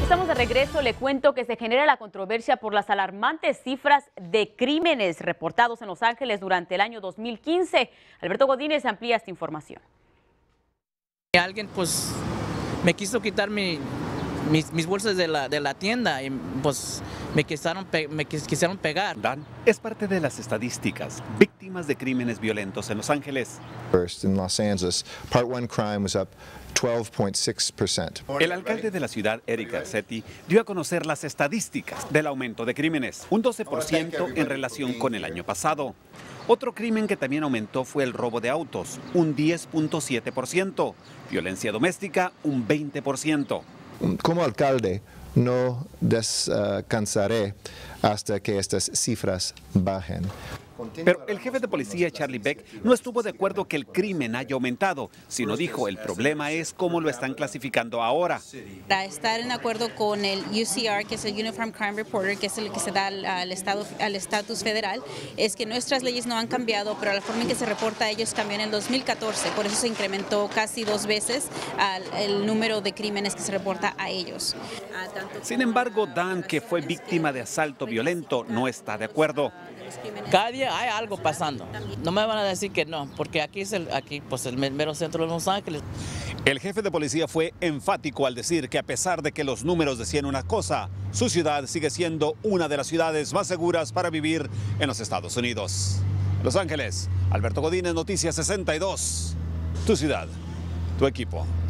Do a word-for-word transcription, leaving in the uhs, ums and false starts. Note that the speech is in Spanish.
estamos de regreso. Le cuento que se genera la controversia por las alarmantes cifras de crímenes reportados en Los Ángeles durante el año dos mil quince. Alberto Godínez amplía esta información. Alguien pues me quiso quitar mi, mis, mis bolsas de la, de la tienda y pues me quisieron, me quisieron pegar. Dan es parte de las estadísticas, víctimas de crímenes violentos en Los Ángeles. First in Los Angeles, Part one crime was up twelve point six percent. El alcalde de la ciudad, Eric Garcetti, dio a conocer las estadísticas del aumento de crímenes, un doce por ciento en relación con el año pasado. Otro crimen que también aumentó fue el robo de autos, un diez punto siete por ciento. Violencia doméstica, un veinte por ciento. Como alcalde, no descansaré hasta que estas cifras bajen. Pero el jefe de policía, Charlie Beck, no estuvo de acuerdo que el crimen haya aumentado, sino dijo el problema es cómo lo están clasificando ahora. Para estar en acuerdo con el U C R, que es el Uniform Crime Reporter, que es el que se da al, al estado, al estatus federal, es que nuestras leyes no han cambiado, pero la forma en que se reporta a ellos cambió en el dos mil catorce, por eso se incrementó casi dos veces al, el número de crímenes que se reporta a ellos. Sin embargo, Dan, que fue víctima de asalto violento, no está de acuerdo. Cada día hay algo pasando. No me van a decir que no, porque aquí es el, aquí, pues el mero centro de Los Ángeles. El jefe de policía fue enfático al decir que a pesar de que los números decían una cosa, su ciudad sigue siendo una de las ciudades más seguras para vivir en los Estados Unidos. Los Ángeles, Alberto Godínez, Noticias sesenta y dos. Tu ciudad, tu equipo.